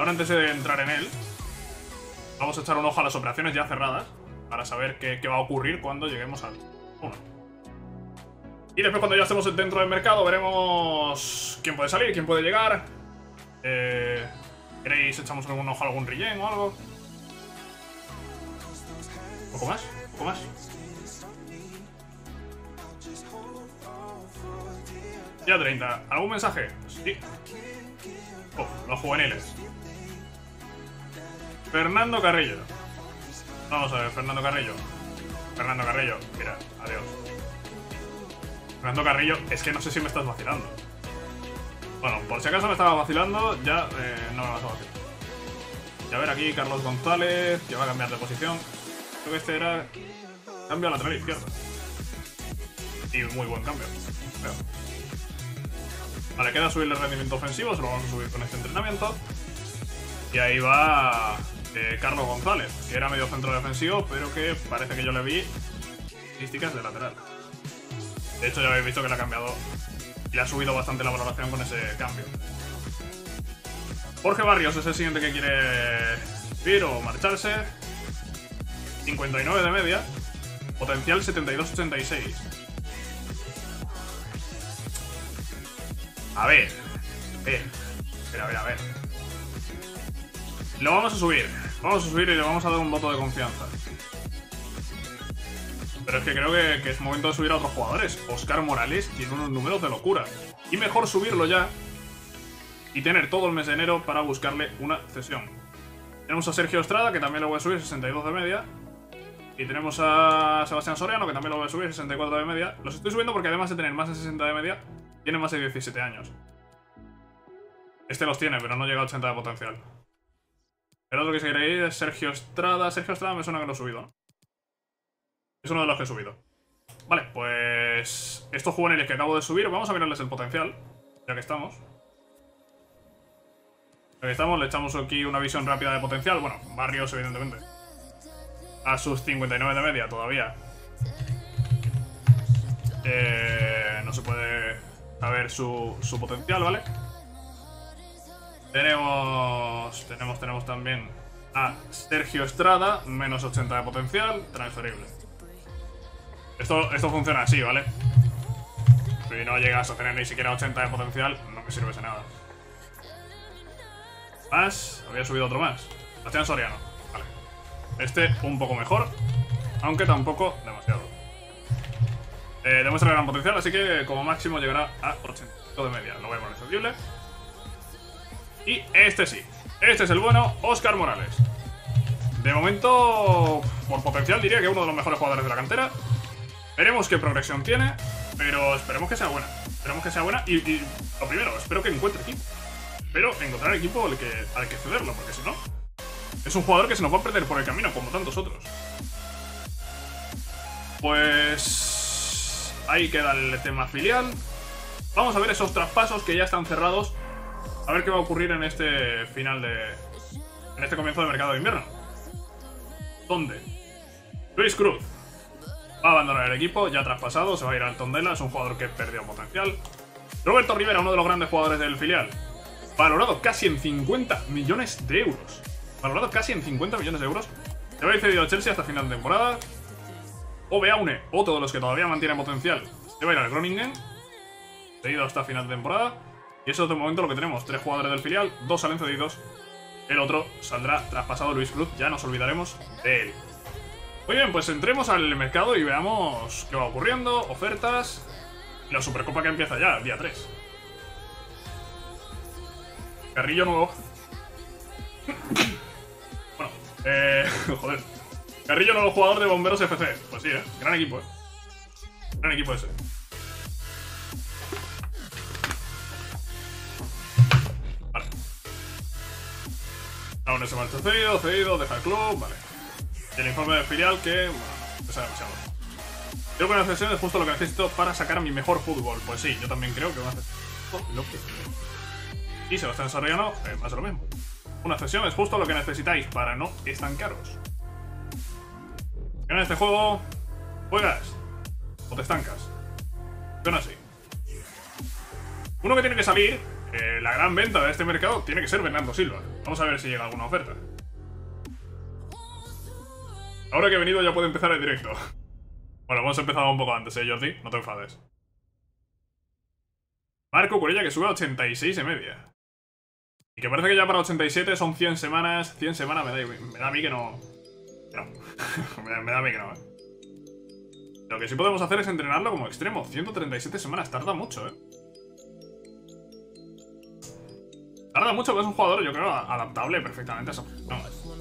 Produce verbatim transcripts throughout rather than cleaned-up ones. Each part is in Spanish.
Ahora, antes de entrar en él, vamos a echar un ojo a las operaciones ya cerradas para saber qué, qué va a ocurrir cuando lleguemos al uno. Y después, cuando ya estemos dentro del mercado, veremos quién puede salir, quién puede llegar. Eh, ¿Queréis echamos un ojo a algún relleno o algo? ¿Un poco más? ¿Un poco más? Ya treinta. ¿Algún mensaje? Sí. Oh, los juveniles. Fernando Carrillo. Vamos a ver, Fernando Carrillo. Fernando Carrillo, mira, adiós. Fernando Carrillo, es que no sé si me estás vacilando. Bueno, por si acaso me estaba vacilando, ya eh, no me vas a vacilar. Y a ver aquí, Carlos González, que va a cambiar de posición. Creo que este era cambio a lateral izquierdo. Y muy buen cambio. Veo. Vale, queda subirle el rendimiento ofensivo, se lo vamos a subir con este entrenamiento. Y ahí va eh, Carlos González, que era medio centro defensivo, pero que parece que yo le vi estadísticas de lateral. De hecho, ya habéis visto que le ha cambiado y le ha subido bastante la valoración con ese cambio. Jorge Barrios es el siguiente que quiere ir o marcharse. cincuenta y nueve de media. Potencial setenta y dos ochenta y seis. A ver. A ver. A ver, a ver. Lo vamos a subir. Vamos a subir y le vamos a dar un voto de confianza. Pero es que creo que, que es momento de subir a otros jugadores. Óscar Morales tiene unos números de locura. Y mejor subirlo ya y tener todo el mes de enero para buscarle una cesión. Tenemos a Sergio Estrada, que también lo voy a subir, sesenta y dos de media. Y tenemos a Sebastián Soriano, que también lo voy a subir, sesenta y cuatro de media. Los estoy subiendo porque además de tener más de sesenta de media, tiene más de diecisiete años. Este los tiene, pero no llega a ochenta de potencial. El otro que se quiere ir es Sergio Estrada. Sergio Estrada me suena que lo he subido, ¿no? Es uno de los que he subido. Vale, pues estos juveniles que acabo de subir, vamos a mirarles el potencial, ya que estamos. Ya que estamos, le echamos aquí una visión rápida de potencial. Bueno, Barrios, evidentemente. A sus cincuenta y nueve de media todavía. Eh, no se puede saber su, su potencial, ¿vale? Tenemos, tenemos, tenemos también a Sergio Estrada, menos ochenta de potencial, transferible. Esto, esto funciona así, ¿vale? Si no llegas a tener ni siquiera ochenta de potencial, no me sirve de nada. Más, había subido otro más. Sebastián Soriano, vale. Este un poco mejor, aunque tampoco demasiado. Eh, demuestra gran potencial, así que como máximo llegará a ochenta de media. Lo voy a poner sensible. Y este sí, este es el bueno, Óscar Morales. De momento, por potencial diría que es uno de los mejores jugadores de la cantera. Veremos qué progresión tiene, pero esperemos que sea buena. Esperemos que sea buena y, y lo primero, espero que encuentre equipo. Pero encontrar equipo al que, al que cederlo, porque si no, es un jugador que se nos va a perder por el camino, como tantos otros. Pues ahí queda el tema filial. Vamos a ver esos traspasos que ya están cerrados. A ver qué va a ocurrir en este final de... En este comienzo de mercado de invierno. ¿Dónde? Luis Cruz va a abandonar el equipo, ya traspasado, se va a ir al Tondela, es un jugador que perdió potencial. Roberto Rivera, uno de los grandes jugadores del filial, valorado casi en cincuenta millones de euros. Valorado casi en cincuenta millones de euros. Se va a ir cedido a Chelsea hasta final de temporada. Ove Aune, otro de los que todavía mantiene potencial, se va a ir al Groningen, cedido hasta final de temporada. Y eso es de momento lo que tenemos. Tres jugadores del filial, dos salen cedidos. El otro saldrá traspasado, Luis Cruz. Ya nos olvidaremos de él. Muy bien, pues entremos al mercado y veamos qué va ocurriendo. Ofertas. Y la Supercopa que empieza ya, el día tres. Carrillo nuevo. Bueno, eh... joder. Carrillo nuevo jugador de Bomberos F C. Pues sí, eh. Gran equipo, eh. Gran equipo ese. Aún se marcha cedido, cedido, deja el club, vale. Y el informe de filial que, bueno, pesa demasiado. Creo que una cesión es justo lo que necesito para sacar mi mejor fútbol. Pues sí, yo también creo que una cesión es lo que... Y Sebastián Soriano, eh, más de lo mismo. Una cesión es justo lo que necesitáis para no estancaros. En este juego, juegas o te estancas. Suena así. Uno que tiene que salir Eh, la gran venta de este mercado tiene que ser Bernardo Silva. Vamos a ver si llega alguna oferta. Ahora que he venido ya puedo empezar el directo. Bueno, hemos empezado un poco antes, ¿eh, Jordi? No te enfades. Marco Curella, que sube a ochenta y seis y media. Y que parece que ya para ochenta y siete son cien semanas. cien semanas me da, me da a mí que no... Que no. me, da, me da a mí que no, ¿eh? Lo que sí podemos hacer es entrenarlo como extremo. ciento treinta y siete semanas, tarda mucho, ¿eh? Tarda mucho, pero es un jugador, yo creo, adaptable perfectamente a eso. No.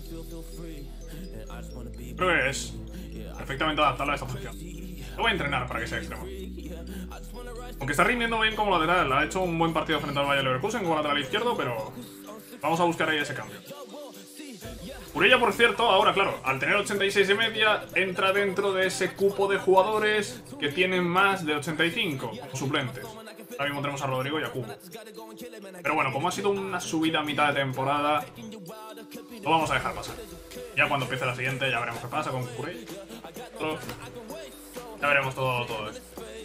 Creo que es perfectamente adaptable a esta posición. Lo voy a entrenar para que sea extremo. Aunque está rindiendo bien como lateral. Ha hecho un buen partido frente al Bayer Leverkusen como lateral izquierdo, pero vamos a buscar ahí ese cambio. Curella, por cierto, ahora, claro, al tener ochenta y seis y media, entra dentro de ese cupo de jugadores que tienen más de ochenta y cinco suplentes. Ahora mismo tenemos a Rodrigo y a Cubo. Pero bueno, como ha sido una subida a mitad de temporada, lo vamos a dejar pasar. Ya cuando empiece la siguiente ya veremos qué pasa con Curella. Ya veremos todo, todo esto.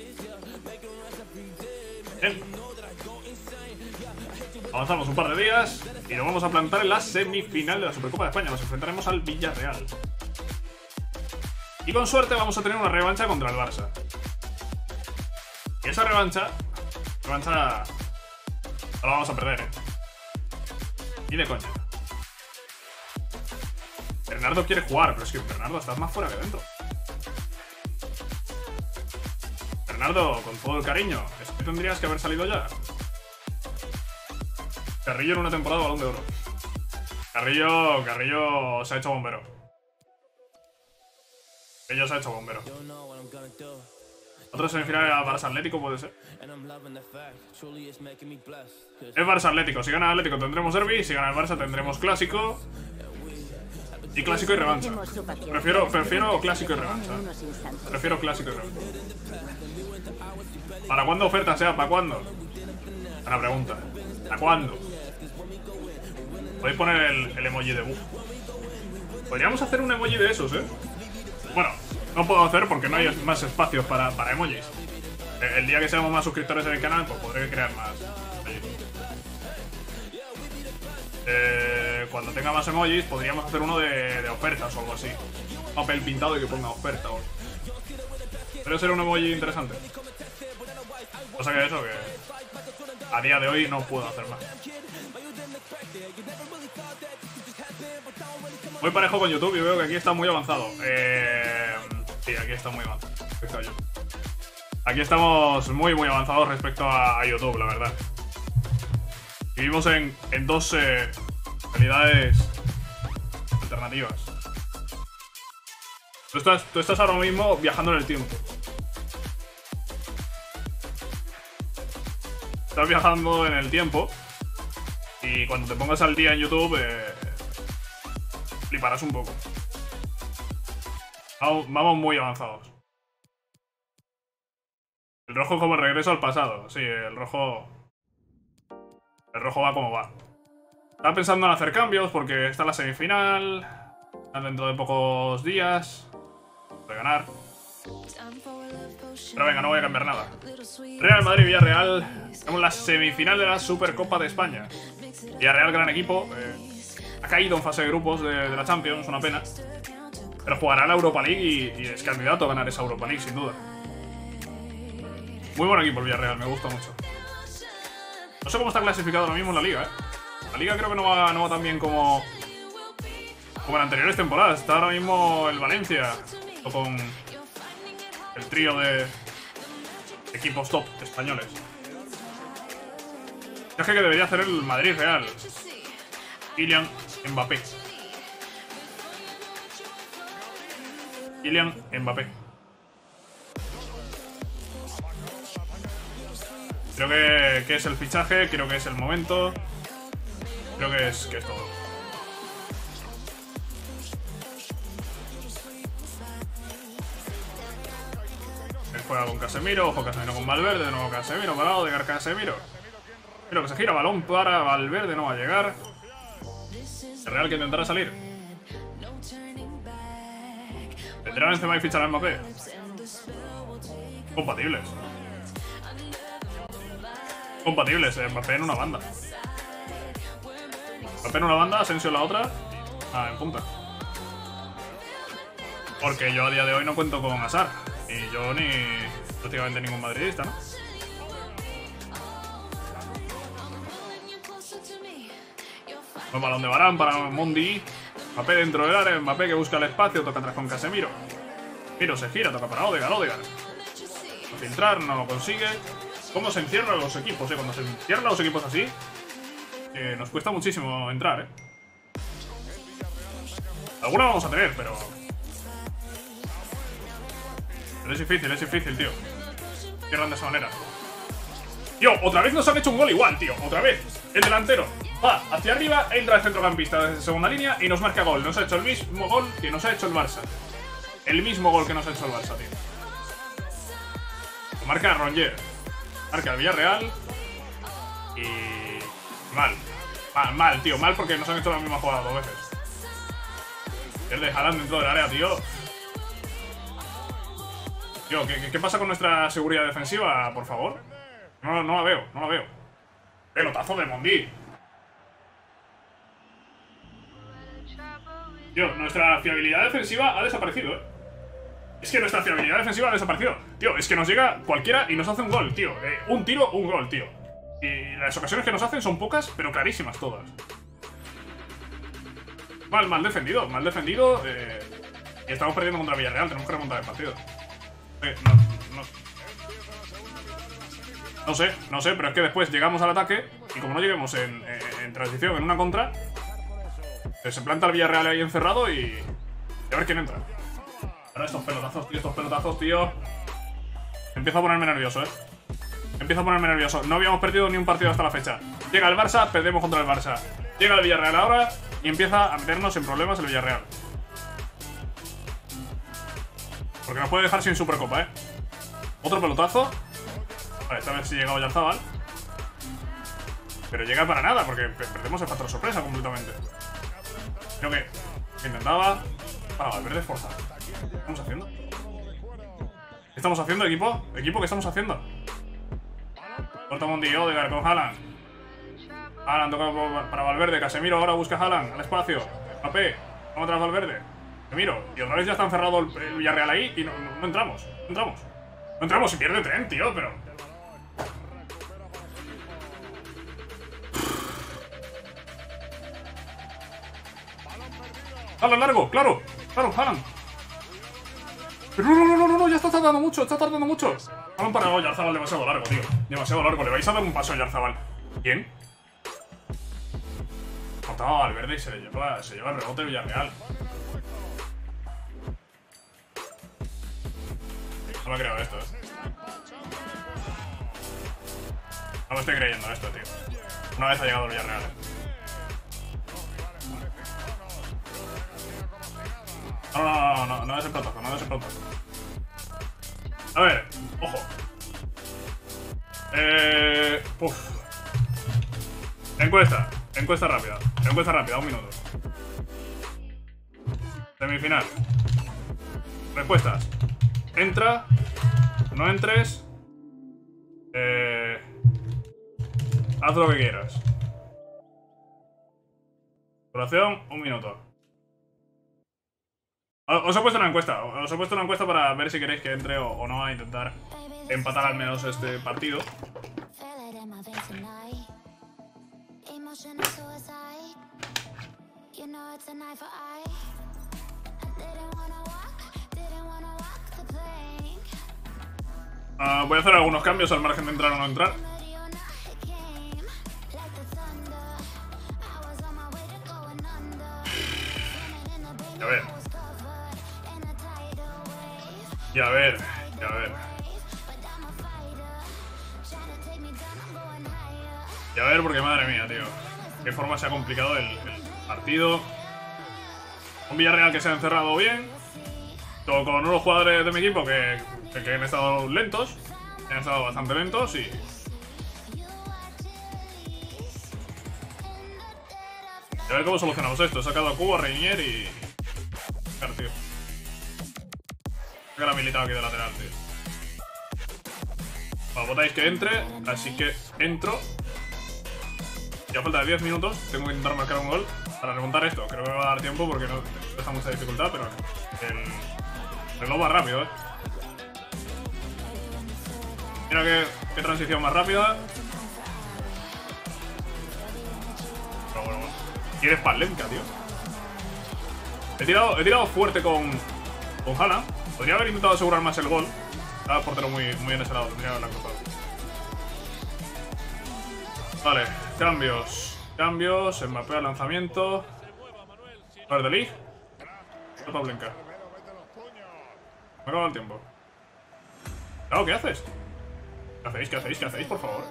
Bien. Avanzamos un par de días y nos vamos a plantar en la semifinal de la Supercopa de España. Nos enfrentaremos al Villarreal. Y con suerte vamos a tener una revancha contra el Barça. Y esa revancha... Revancha... No la vamos a perder, ¿eh? Ni de coña. Bernardo quiere jugar, pero es que Bernardo estás más fuera que dentro. Bernardo, con todo el cariño, es que tendrías que haber salido ya. Carrillo en una temporada Balón de Oro. Carrillo, Carrillo se ha hecho bombero. Carrillo se ha hecho bombero. Otro semifinal era Barça Atlético, puede ser. Es Barça Atlético. Si gana Atlético tendremos derbi. Si gana el Barça tendremos clásico. Y clásico y revancha. Prefiero, prefiero clásico y revancha. Prefiero clásico y revancha. ¿Para cuándo oferta sea? ¿Para cuándo? Una pregunta. ¿Para cuándo? Podéis poner el, el emoji de buff. Podríamos hacer un emoji de esos, ¿eh? Bueno, no puedo hacer porque no hay más espacios para, para emojis. El día que seamos más suscriptores en el canal, pues podré crear más. Eh, cuando tenga más emojis, podríamos hacer uno de, de ofertas o algo así. Papel pintado y que ponga oferta o algo. Podría ser un emoji interesante. O sea que eso, que a día de hoy no puedo hacer más. Muy parejo con YouTube y veo que aquí está muy avanzado. Eh, sí, aquí está muy avanzado respecto a YouTube. Aquí estamos muy muy avanzados respecto a, a YouTube, la verdad. Vivimos en, en dos eh, realidades alternativas. Tú estás, tú estás ahora mismo viajando en el tiempo. Estás viajando en el tiempo y cuando te pongas al día en YouTube eh, fliparás un poco. Vamos, vamos muy avanzados. El rojo como el regreso al pasado. Sí, el rojo... El rojo va como va. Estaba pensando en hacer cambios porque está la semifinal. Dentro de pocos días. Voy a ganar. Pero venga, no voy a cambiar nada. Real Madrid-Villarreal. Tenemos la semifinal de la Supercopa de España. Villarreal, gran equipo. Eh, ha caído en fase de grupos de, de la Champions, una pena. Pero jugará la Europa League y, y es candidato a ganar esa Europa League, sin duda. Muy buen equipo el Villarreal, me gusta mucho. No sé cómo está clasificado ahora mismo en la Liga, ¿eh? La Liga creo que no va, no va tan bien como, como en anteriores temporadas. Está ahora mismo el Valencia, o con el trío de equipos top españoles. Es que debería hacer el Madrid Real. Kylian Mbappé. Kylian Mbappé. Creo que, que es el fichaje, creo que es el momento. Creo que es, que es todo. Él juega con Casemiro, ojo Casemiro con Valverde, de nuevo Casemiro, parado de Casemiro. Mira que se gira, balón para Valverde, no va a llegar. El Real que intentará salir. ¿Tendrá Benzema y fichar a Mbappé? Compatibles. Compatibles, eh, Mbappé en una banda. Mbappé en una banda, Asensio en la otra. Ah, en punta. Porque yo a día de hoy no cuento con Hazard. Ni yo ni prácticamente ningún madridista, ¿no? Un balón de Varane para Mondi. Mbappé dentro del área. Mbappé que busca el espacio. Toca atrás con Casemiro. Miro se gira. Toca para Odegaard. Odegaard. A filtrar. No lo consigue. ¿Cómo se encierran los equipos? Eh? Cuando se encierran los equipos así, eh, nos cuesta muchísimo entrar, ¿eh? Alguna vamos a tener, pero... Pero es difícil, es difícil, tío. Cierran de esa manera. Tío, otra vez nos han hecho un gol igual, tío. Otra vez. El delantero va hacia arriba, entra el centrocampista desde segunda línea y nos marca gol. Nos ha hecho el mismo gol que nos ha hecho el Barça. El mismo gol que nos ha hecho el Barça, tío. Lo marca Rongier. Marca el Villarreal. Y... Mal. Mal, mal, tío. Mal porque nos han hecho la misma jugada dos veces. Pierde Haaland dentro del área, tío. Tío, ¿qué, ¿qué pasa con nuestra seguridad defensiva, por favor? No, no la veo, no la veo. Pelotazo de Mondi. Tío, nuestra fiabilidad defensiva ha desaparecido, eh. Es que nuestra fiabilidad defensiva ha desaparecido. Tío, es que nos llega cualquiera y nos hace un gol, tío. Eh, un tiro, un gol, tío. Y las ocasiones que nos hacen son pocas, pero clarísimas todas. Mal, mal defendido, mal defendido. Eh, y estamos perdiendo contra Villarreal, tenemos que remontar el partido. Eh, no, no. No sé, no sé, pero es que después llegamos al ataque y como no lleguemos en, en, en transición, en una contra, eh, se planta el Villarreal ahí encerrado y, y a ver quién entra. Ahora estos pelotazos, tío, estos pelotazos, tío. Empiezo a ponerme nervioso, eh. Empiezo a ponerme nervioso. No habíamos perdido ni un partido hasta la fecha. Llega el Barça, perdemos contra el Barça. Llega el Villarreal ahora y empieza a meternos en problemas el Villarreal. Porque nos puede dejar sin Supercopa, eh. Otro pelotazo. Vale, esta vez sí ha llegado Oyarzabal. Pero llega para nada, porque perdemos el factor sorpresa completamente. Creo que intentaba... Para Valverde forzar. ¿Qué estamos haciendo? ¿Qué estamos haciendo, equipo? ¿Equipo, qué estamos haciendo? Corta Mondi, Odegaard con Haaland. Haaland toca para Valverde. Casemiro ahora busca a Haaland al espacio. Mbappé, vamos atrás Valverde. Casemiro. Y otra vez ya está encerrado el, el Villarreal ahí y no, no, no entramos. No entramos. No entramos y pierde tren, tío, pero... Haaland largo, claro. Claro, Haaland. Pero no, no, no, no, no, ya está tardando mucho, está tardando mucho. Haaland para Oyarzabal demasiado largo, tío. Demasiado largo, le vais a dar un paso a Oyarzabal. ¿Quién? Mataba al verde y se le lleva, se lleva el rebote de Villarreal. No me creo esto, eh. No me estoy creyendo esto, tío. Una vez ha llegado el Villarreal, eh. No, no, no, no, no des el pelotazo, no des el pelotazo. A ver, ojo. Eh... Uf. Encuesta, encuesta rápida. Encuesta rápida, un minuto. Semifinal. Respuestas. Entra. No entres. Eh... Haz lo que quieras. Duración, un minuto. Os he puesto una encuesta, os he puesto una encuesta para ver si queréis que entre o, o no a intentar empatar al menos este partido. Uh, voy a hacer algunos cambios al margen de entrar o no entrar. Y a ver. Y a ver, y a ver. Y a ver, porque madre mía, tío. Qué forma se ha complicado el, el partido. Un Villarreal que se ha encerrado bien. Todo con unos jugadores de mi equipo que, que, que han estado lentos. Han estado bastante lentos y... Y a ver cómo solucionamos esto. He sacado a Cubo, a Reinier y... Claro, tío. Que la militado aquí de lateral, tío. Bueno, votáis que entre, así que entro. Ya falta diez minutos. Tengo que intentar marcar un gol para remontar esto. Creo que me va a dar tiempo porque no deja mucha dificultad, pero el reloj va rápido, ¿eh? Mira qué, qué transición más rápida. Pero bueno, bueno. Y eres Pavlenka, tío. He tirado, he tirado fuerte con, con Haaland. Podría haber intentado asegurar más el gol. Estaba el portero muy, muy en ese lado. Tendría que haberla cruzado. Vale, cambios. Cambios. Mbappé al lanzamiento. A ver, de Ligt. Pavlenka. Me acaba el tiempo. Claro, ¿qué haces? ¿Qué hacéis? ¿Qué hacéis? ¿Qué hacéis? Por favor.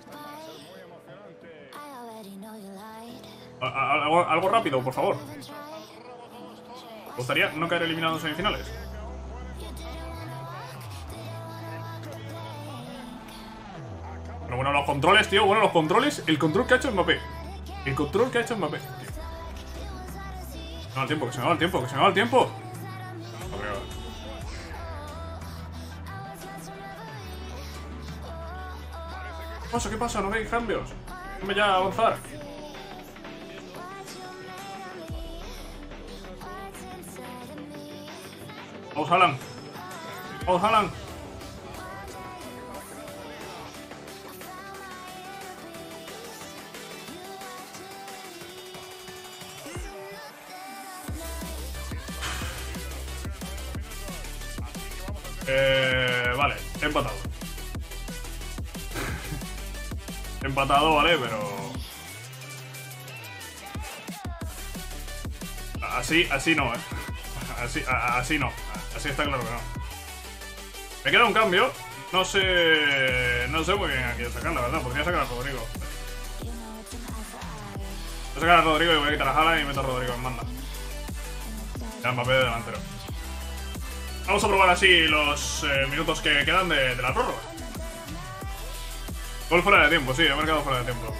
A, a, algo, algo rápido, por favor. Me gustaría no caer eliminado en semifinales. Pero bueno, los controles, tío. Bueno, los controles. El control que ha hecho Mbappé. El control que ha hecho Mbappé. Se me va el tiempo, que se me va el tiempo, que se me va el tiempo. ¿Qué pasa? ¿Qué pasa? No veis cambios. Déjame ya avanzar. Vamos, Haaland. Vamos, Haaland. Eh, vale, empatado. Empatado, vale, pero... Así, así no, eh. Así, a, así no. Así está claro que no. Me queda un cambio. No sé... No sé muy bien a quién sacar, la verdad. Podría sacar a Rodrigo. Voy a sacar a Rodrigo y voy a quitar a Haaland y meto a Rodrigo en banda. Ya Mbappé de delantero. Vamos a probar así los eh, minutos que quedan de, de la prórroga. Gol fuera de tiempo, sí, he marcado fuera de tiempo.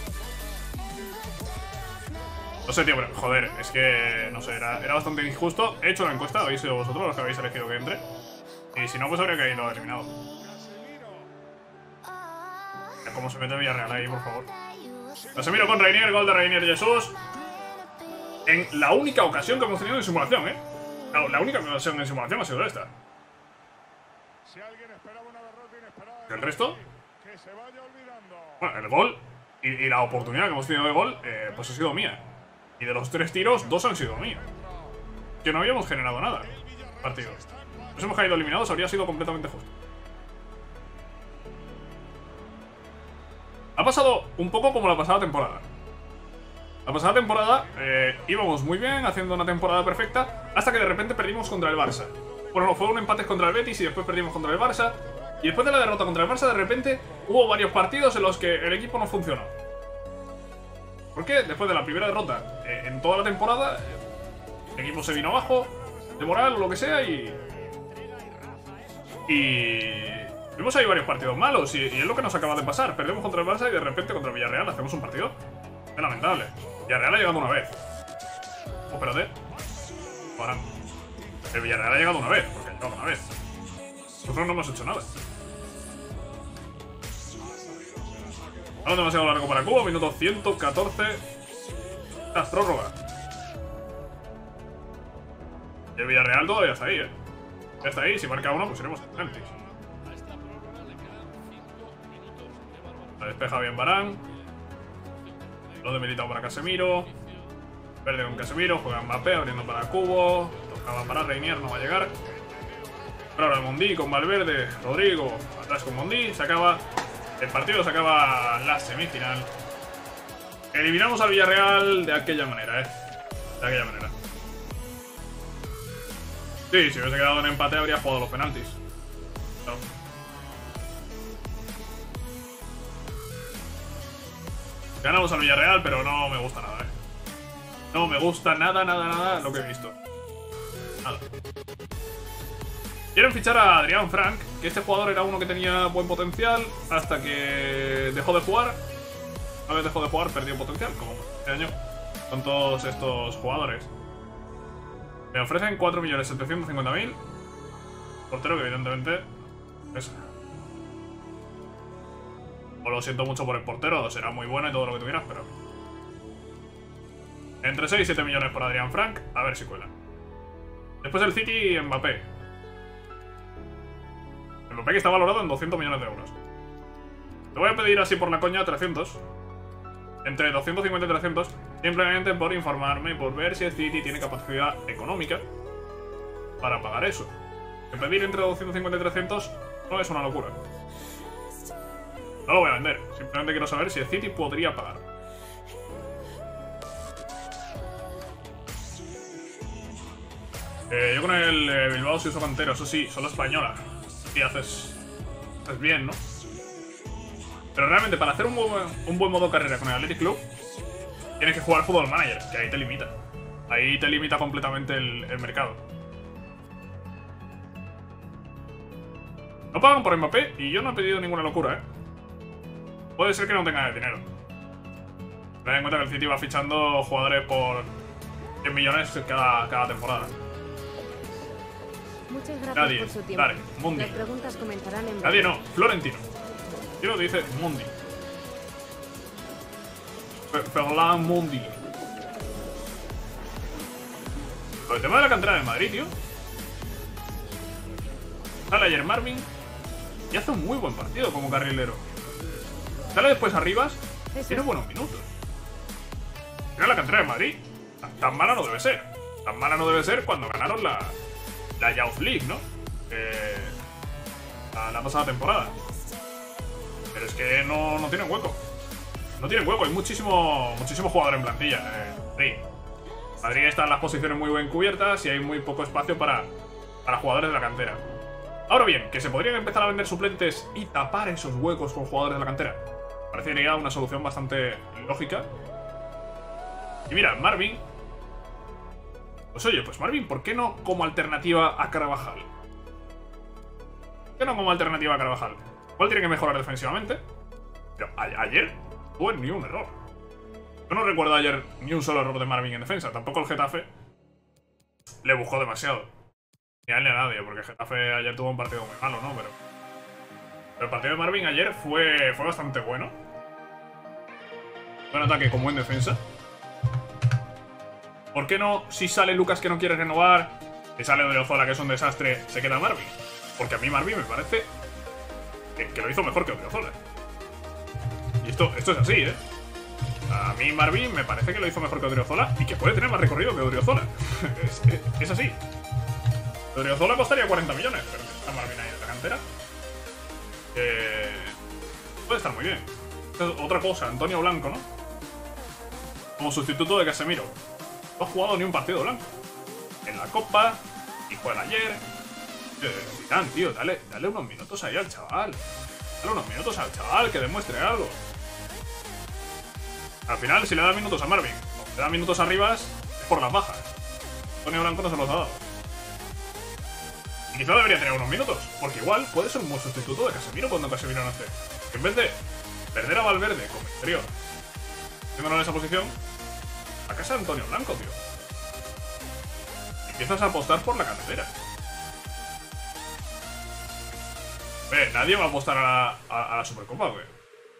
No sé, tío, pero joder, es que, no sé, era, era bastante injusto. He hecho la encuesta, habéis sido vosotros los que habéis elegido que entre. Y si no, pues habría caído eliminado. ¿Cómo se mete el Villarreal ahí, por favor? Casemiro con Reinier, gol de Reinier Jesús. En la única ocasión que hemos tenido en simulación, ¿eh? La, la única ocasión en simulación ha sido esta. ¿El resto? Bueno, el gol y, y la oportunidad que hemos tenido de gol, eh, pues ha sido mía. Y de los tres tiros, dos han sido míos. Que no habíamos generado nada. Partido. Nos hemos caído eliminados, habría sido completamente justo. Ha pasado un poco como la pasada temporada. La pasada temporada eh, íbamos muy bien, haciendo una temporada perfecta, hasta que de repente perdimos contra el Barça. Bueno, no, fue un empate contra el Betis y después perdimos contra el Barça. Y después de la derrota contra el Barça, de repente hubo varios partidos en los que el equipo no funcionó. ¿Por qué? Después de la primera derrota eh, en toda la temporada, el equipo se vino abajo, de moral o lo que sea, y... Y... Vimos ahí varios partidos malos, y, y es lo que nos acaba de pasar. Perdemos contra el Barça y de repente contra el Villarreal hacemos un partido. Es lamentable. Villarreal ha llegado una vez. Oh, espérate. Ahora. El Villarreal ha llegado una vez, porque ha llegado una vez. Nosotros no hemos hecho nada. No es demasiado largo para Cuba, minuto ciento catorce. Las prórrogas. Y el Villarreal todavía está ahí, eh. Ya está ahí, si marca uno, pues iremos excelentes. La despeja bien Varane. Lo de Militao para Casemiro. Verde con Casemiro, juega Mbappé, abriendo para Cubo. Tocaba para Reinier, no va a llegar. Pero ahora Mondi con Valverde, Rodrigo, atrás con Mondi. Se acaba el partido, se acaba la semifinal. Eliminamos al Villarreal de aquella manera, eh. De aquella manera. Sí, si hubiese quedado en empate habría jugado los penaltis. No. Ganamos al Villarreal, pero no me gusta nada, eh. No me gusta nada, nada, nada lo que he visto. Nada. Quieren fichar a Adrián Frank, que este jugador era uno que tenía buen potencial hasta que dejó de jugar. Una vez dejó de jugar, perdió potencial, como este año, con todos estos jugadores. Me ofrecen cuatro millones setecientos cincuenta mil. Portero que evidentemente es... O lo siento mucho por el portero, será muy bueno y todo lo que tú quieras, pero... Entre seis y siete millones por Adrián Frank, a ver si cuela. Después el City, Mbappé. Mbappé que está valorado en doscientos millones de euros. Te voy a pedir así por la coña trescientos. Entre doscientos cincuenta y trescientos. Simplemente por informarme y por ver si el City tiene capacidad económica para pagar eso. Que pedir entre doscientos cincuenta y trescientos no es una locura. No lo voy a vender. Simplemente quiero saber si el City podría pagar. Eh, yo con el eh, Bilbao sí uso cantero, eso sí, solo española. Sí, haces, haces bien, ¿no? Pero realmente para hacer un buen, un buen modo carrera con el Athletic Club tienes que jugar Football Manager, que ahí te limita. Ahí te limita completamente el, el mercado. No pagan por Mbappé y yo no he pedido ninguna locura, ¿eh? Puede ser que no tenga dinero. Ten en cuenta que el City va fichando jugadores por cien millones cada, cada temporada. Muchas gracias Nadie, por su tiempo. dale, Mundi. Las preguntas comenzarán en Nadie no, Florentino. Yo lo dice Mundi. Ferland Mundi. Con el tema de la cantera del Madrid, tío. Sale ayer Marvin y hace un muy buen partido como carrilero. Sale después Arribas, tiene buenos minutos. Mira la cantera de Madrid. Tan, tan mala no debe ser. Tan mala no debe ser cuando ganaron la, la Youth League, ¿no? Eh, la, la pasada temporada. Pero es que no, no tienen hueco. No tienen hueco, hay muchísimo, muchísimo jugador en plantilla. Eh, sí. Madrid está en las posiciones muy bien cubiertas y hay muy poco espacio para, para jugadores de la cantera. Ahora bien, que se podrían empezar a vender suplentes y tapar esos huecos con jugadores de la cantera. Parecería una solución bastante lógica. Y mira, Marvin... Pues oye, pues Marvin, ¿por qué no como alternativa a Carvajal? ¿Por qué no como alternativa a Carvajal? ¿Cuál tiene que mejorar defensivamente? Pero a ayer tuvo ni un error. Yo no recuerdo ayer ni un solo error de Marvin en defensa. Tampoco el Getafe le buscó demasiado. Ni a él ni a nadie, porque el Getafe ayer tuvo un partido muy malo, ¿no? Pero, pero el partido de Marvin ayer fue, fue bastante bueno. Buen ataque con buen defensa. ¿Por qué no, si sale Lucas que no quiere renovar, si sale Odriozola que es un desastre, se queda Marvin? Porque a mí Marvin me parece que, que lo hizo mejor que Odriozola. Y esto, esto es así, ¿eh? A mí Marvin me parece que lo hizo mejor que Odriozola y que puede tener más recorrido que Odriozola. es, es, es así. Odriozola costaría cuarenta millones, pero está Marvin ahí en la cantera. Eh, puede estar muy bien. Esta es otra cosa, Antonio Blanco, ¿no? Como sustituto de Casemiro. No ha jugado ni un partido blanco. En la Copa, y juega ayer. Zidane, tío, dale, dale unos minutos ahí al chaval. Dale unos minutos al chaval, que demuestre algo. Al final, si le da minutos a Marvin, o le da minutos a Rivas, es por las bajas. Antonio Blanco no se los ha dado. Y quizá debería tener unos minutos, porque igual puede ser un buen sustituto de Casemiro cuando Casemiro no esté. Que en vez de perder a Valverde como exterior, haciéndolo en esa posición, a casa de Antonio Blanco, tío. Empiezas a apostar por la cantera. Ve, nadie va a apostar a la, a, a la Supercopa, güey.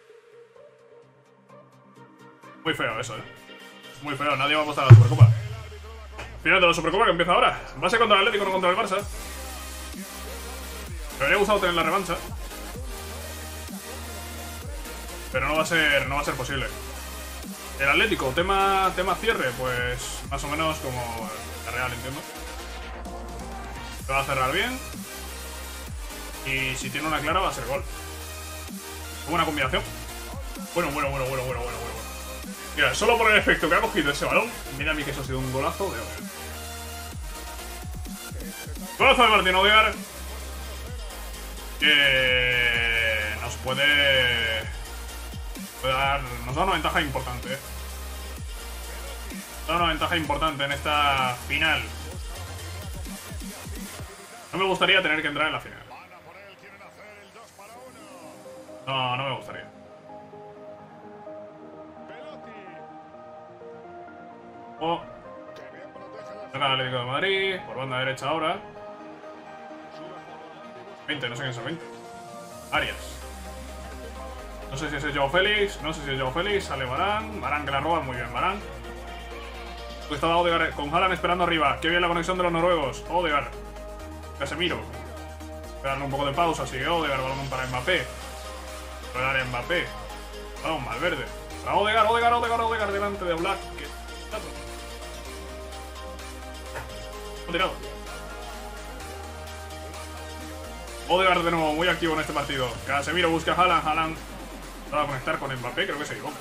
Muy feo eso, eh. Muy feo, nadie va a apostar a la Supercopa. Final de la Supercopa que empieza ahora. Va a ser contra el Atlético, no contra el Barça. Me habría gustado tener la revancha, pero no va a ser, no va a ser posible. El Atlético, tema, tema cierre, pues más o menos como la Real, entiendo. Se va a cerrar bien. Y si tiene una clara va a ser gol. Buena combinación. Bueno, bueno, bueno, bueno, bueno, bueno, bueno. Mira, solo por el efecto que ha cogido ese balón, mira a mí que eso ha sido un golazo de Odegaard. Golazo de Martín Odegaard. Que nos puede, puede dar, nos da una ventaja importante, ¿eh? Nos da una ventaja importante en esta final. No me gustaría tener que entrar en la final. No, no me gustaría. Oh. Toca el Atlético de Madrid, por banda derecha ahora. veinte, no sé quién son veinte. Arias. No sé si es Joao Félix, no sé si es Joao Félix, sale Varane, Varane que la roba, muy bien Varane. Estaba Odegaard con Haaland esperando arriba, qué bien la conexión de los noruegos, Odegaard, Casemiro. Darle un poco de pausa, sigue Odegaard, balón para Mbappé. Puede dar Mbappé. Balón, Valverde. Para Odegaard, Odegaard, Odegaard, Odegaard delante de Oblak. ¿Qué? Lo tirado. Odegaard de nuevo, muy activo en este partido. Casemiro busca a Haaland, Haaland va a conectar con Mbappé, creo que se equivoca.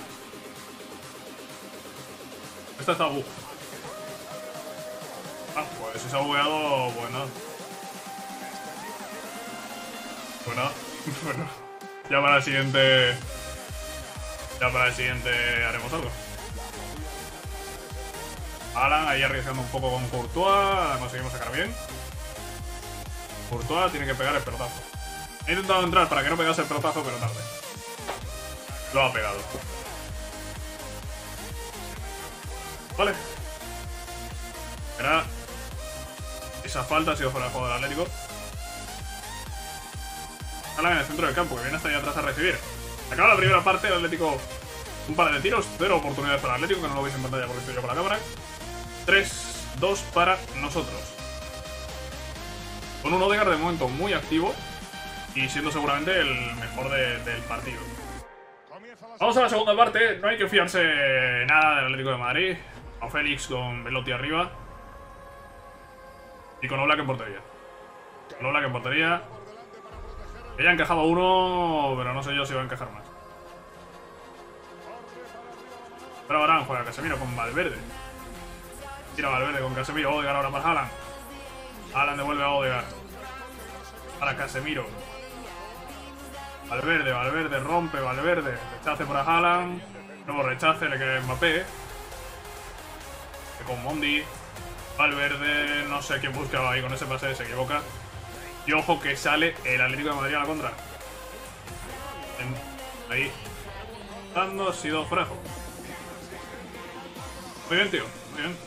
Esta está bug. Ah, pues si se ha bugueado, bueno. Bueno, bueno. Ya para el siguiente... Ya para el siguiente haremos algo. Haaland ahí arriesgando un poco con Courtois. La conseguimos sacar bien. Courtois tiene que pegar el pelotazo. He intentado entrar para que no pegase el pelotazo, pero tarde. Lo ha pegado. Vale. Era... Esa falta ha sido fuera de juego del Atlético. Haaland en el centro del campo, que viene hasta ahí atrás a recibir. Acaba la primera parte, el Atlético un par de tiros, cero oportunidades para el Atlético, que no lo veis en pantalla porque estoy yo con la cámara. tres dos para nosotros. Con un Odegaard de momento muy activo y siendo seguramente el mejor de, del partido. Vamos a la segunda parte, no hay que fiarse nada del Atlético de Madrid. A Félix con Belotti arriba. Y con Oblak en portería. Con Oblak en portería. Ella ha encajado uno, pero no sé yo si va a encajar más. Pero Varane juega Casemiro con Valverde. Tira Valverde con Casemiro. Odegaard ahora para Haaland. Haaland devuelve a Odegaard. Para Casemiro. Valverde, Valverde, rompe, Valverde. Rechace para Haaland. Nuevo rechace, le queda Mbappé. Con Mondi. Valverde, no sé quién buscaba ahí con ese pase, se equivoca. Y ojo que sale el Atlético de Madrid a la contra. En, ahí. Dando, ha sido frajo. Muy bien, tío. Muy bien.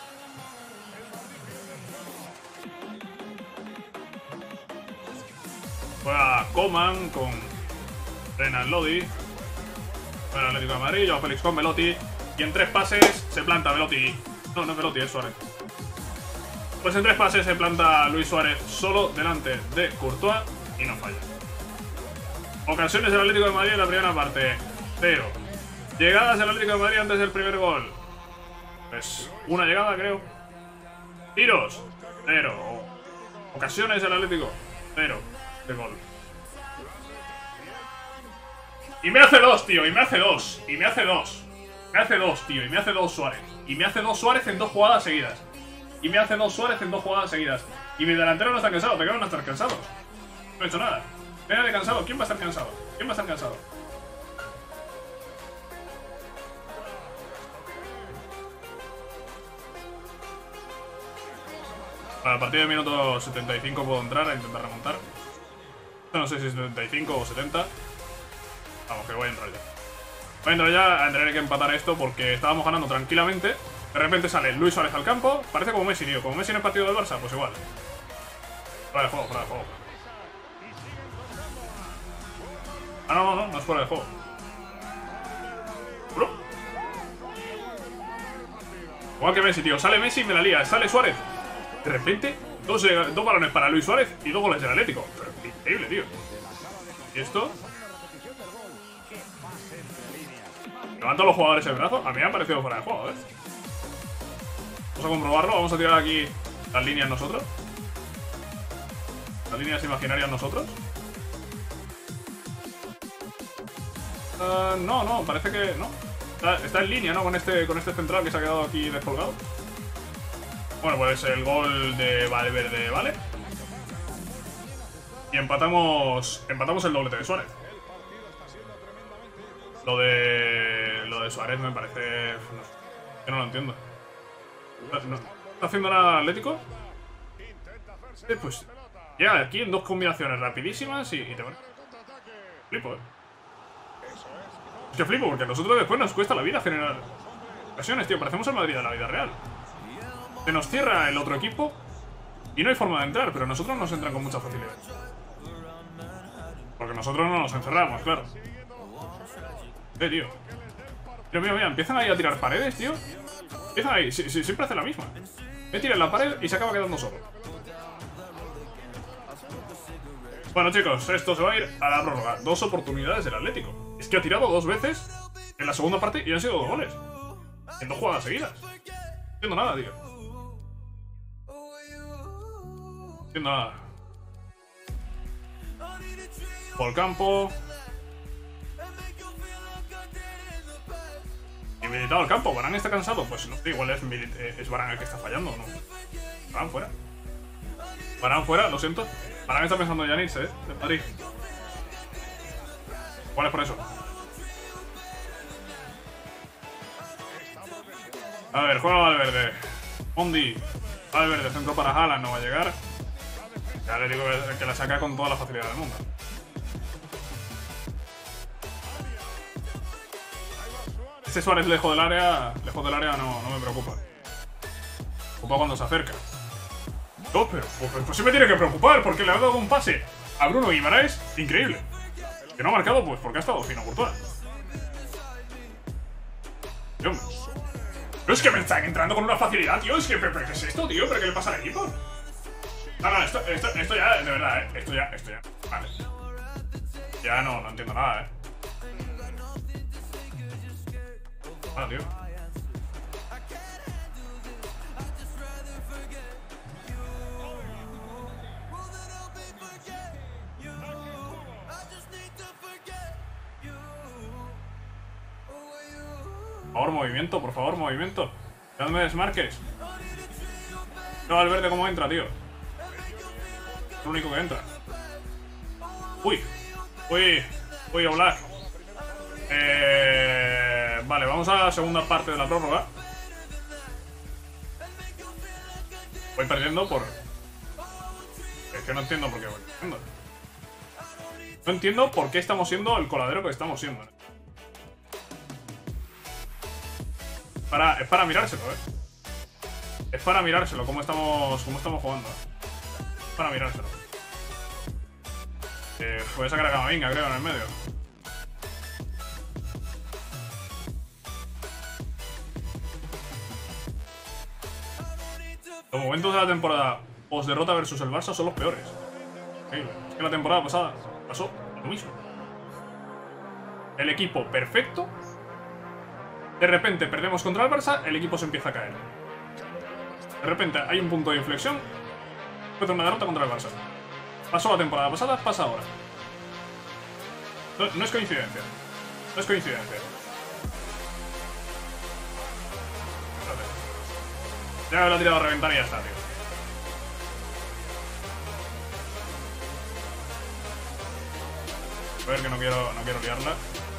Juega Coman con Renan Lodi. Para el Atlético de Madrid. Joao Félix con Belotti. Y en tres pases se planta Belotti. No, no es Belotti, es Suárez. Pues en tres pases se planta Luis Suárez solo delante de Courtois y no falla. Ocasiones del Atlético de Madrid en la primera parte, cero. Llegadas del Atlético de Madrid antes del primer gol. Pues una llegada, creo. Tiros, cero. Ocasiones del Atlético, cero de gol. Y me hace dos, tío, y me hace dos, y me hace dos. Me hace dos, tío, y me hace dos Suárez. Y me hace dos Suárez en dos jugadas seguidas. Y me hace dos Suárez en dos jugadas seguidas. Y mi delantero no está cansado, te quedan no estar cansados. No he hecho nada. Venga de cansado, ¿quién va a estar cansado? ¿Quién va a estar cansado? Para el partido de minuto setenta y cinco puedo entrar a intentar remontar. No sé si es setenta y cinco o setenta. Vamos, que voy a entrar ya. Voy a entrar ya, a tener que empatar esto porque estábamos ganando tranquilamente. De repente sale Luis Suárez al campo. Parece como Messi, tío. Como Messi en el partido del Barça, pues igual. Fuera de juego, fuera de juego. Ah, no, no, no, no es fuera de juego. ¿Bro? Igual que Messi, tío. Sale Messi y me la lía. Sale Suárez. De repente, dos, dos balones para Luis Suárez y dos goles del Atlético. Pero increíble, tío. ¿Y esto? ¿Levantan los jugadores el brazo? A mí me ha parecido fuera de juego, ¿eh? Vamos a comprobarlo. Vamos a tirar aquí las líneas nosotros. Las líneas imaginarias nosotros. Uh, no, no, parece que no. Está, está en línea, ¿no? Con este, con este central que se ha quedado aquí descolgado. Bueno, pues el gol de Valverde, ¿vale? Y empatamos. Empatamos el doblete de Suárez. Lo de. Lo de Suárez me parece. No, yo no lo entiendo. ¿No está haciendo nada Atlético? Eh, pues. Llega aquí en dos combinaciones rapidísimas y, y te van. Flipo, eh. Es que flipo, porque a nosotros después nos cuesta la vida generar ocasiones, tío. Parecemos el Madrid de la vida real. Se nos cierra el otro equipo y no hay forma de entrar, pero nosotros nos entran con mucha facilidad. Porque nosotros no nos encerramos, claro. Eh, tío. Pero mira, mira, empiezan ahí a tirar paredes, tío. Empiezan ahí, sí, sí, siempre hace la misma. Me tira en la pared y se acaba quedando solo. Bueno, chicos, esto se va a ir a la prórroga. Dos oportunidades del Atlético. Es que ha tirado dos veces en la segunda parte y han sido dos goles. En dos jugadas seguidas. No entiendo nada, tío. No entiendo nada. Por el campo. Habilitado el campo. Varane está cansado. Pues no sé, igual es, es Varane el que está fallando, ¿no? Varane fuera. Varane fuera, lo siento. Varane está pensando ya en irse, ¿eh? De Madrid. ¿Cuál es por eso? A ver, juega Valverde. Mondi. Valverde, centro para Haaland, no va a llegar. Ya le digo que la saca con toda la facilidad del mundo. Este Suárez lejos del área, lejos del área no, no me preocupa. Me preocupa cuando se acerca. No, pero pues, pues sí me tiene que preocupar porque le ha dado un pase a Bruno Guimaraes increíble. Que no ha marcado pues porque ha estado fino Courtois. Tío, pero es que me están entrando con una facilidad, tío. Es que, ¿pero qué es esto, tío? ¿Pero qué le pasa al equipo? No, no, esto, esto, esto ya, de verdad, eh. Esto ya, esto ya. Vale. Ya no, no entiendo nada, eh. Ah, tío. Por favor, movimiento, por favor, movimiento. ¿De dónde me desmarques? No, al verde cómo entra, tío. Es lo único que entra. Uy. Uy. Uy, Oblak. Eh... Vale, vamos a la segunda parte de la prórroga. Voy perdiendo por... Es que no entiendo por qué voy perdiendo. No entiendo por qué estamos siendo el coladero que estamos siendo. Para, es para mirárselo, eh. Es para mirárselo, cómo estamos, cómo estamos jugando. Es para mirárselo. Eh, voy a sacar a Camavinga, creo, en el medio. Los momentos de la temporada post derrota versus el Barça son los peores. Increíble. Es que la temporada pasada pasó lo mismo. El equipo perfecto. De repente perdemos contra el Barça, el equipo se empieza a caer. De repente hay un punto de inflexión. Después de una derrota contra el Barça. Pasó la temporada pasada, pasa ahora. No, no es coincidencia. No es coincidencia. Ya me lo he tirado a reventar y ya está, tío. A ver que no quiero, no quiero liarla.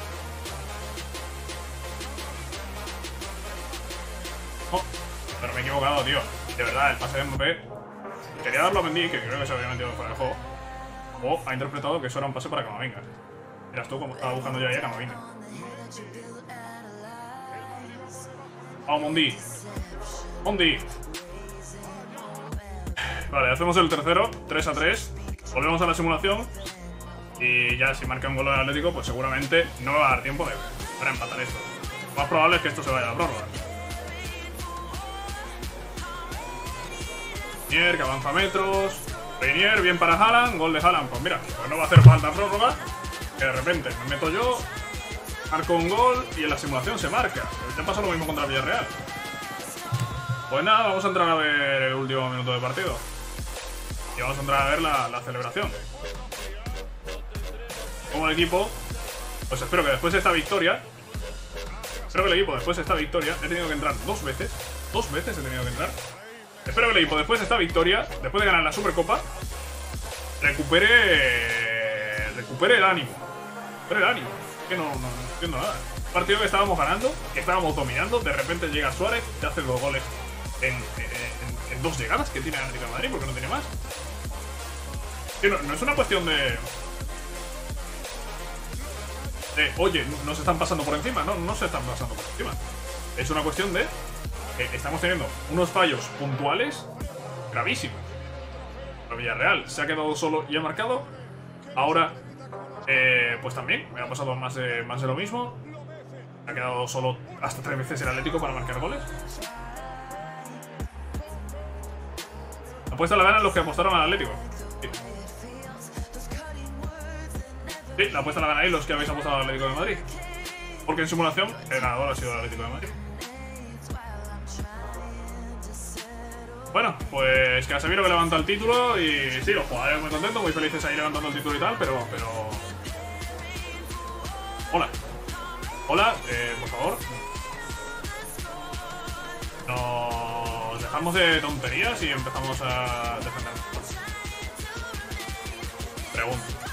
Oh, pero me he equivocado, tío. De verdad, el pase de Mbappé. Quería darlo a Mendy, que creo que se había metido fuera del juego. O ha interpretado que eso era un pase para Camavinga. Miras tú como estaba buscando yo ahí a Camavinga. Vamos, Mondi. Mondi. Vale, hacemos el tercero. tres a tres. Volvemos a la simulación. Y ya si marca un gol al Atlético, pues seguramente no me va a dar tiempo de para empatar esto. Lo más probable es que esto se vaya a la prórroga. Reinier, que avanza metros. Reinier, bien para Haaland. Gol de Haaland. Pues mira, pues no va a hacer falta prórroga. Que de repente me meto yo, marco un gol y en la simulación se marca. Ya pasa lo mismo contra el Villarreal. Pues nada, vamos a entrar a ver el último minuto de partido. Y vamos a entrar a ver la, la celebración. Como el equipo, pues espero que después de esta victoria, espero que el equipo después de esta victoria, he tenido que entrar dos veces, dos veces he tenido que entrar. Espero que el equipo después de esta victoria, después de ganar la Supercopa, recupere, recupere el ánimo. Recupere el ánimo. Es que no, no, no entiendo nada. Un partido que estábamos ganando, que estábamos dominando, de repente llega Suárez, te hace dos goles en, en, en dos llegadas que tiene el Atlético de Madrid, porque no tiene más. Que no, no es una cuestión de... De, oye, nos están pasando por encima. No, no se están pasando por encima. Es una cuestión de que estamos teniendo unos fallos puntuales gravísimos. El Villarreal se ha quedado solo y ha marcado. Ahora, eh, pues también me ha pasado más de, más de lo mismo. Ha quedado solo hasta tres veces el Atlético para marcar goles. La apuesta la ganan los que apostaron al Atlético. Sí. Sí, la apuesta la ganáis los que habéis apostado al Atlético de Madrid. Porque en simulación el ganador ha sido el Atlético de Madrid. Bueno, pues que Casemiro que levanta el título y sí, los jugadores muy contentos, muy felices ahí levantando el título y tal, pero... pero... Hola. Hola, eh, por favor. Nos dejamos de tonterías y empezamos a defendernos. Pregunto.